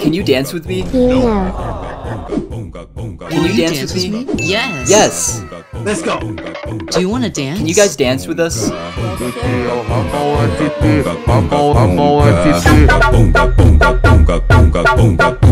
Can you dance with me? Yeah. Can you dance with me? Yes. Yes. Let's go. Do you want to dance? Can you guys dance with us? Yes, sir.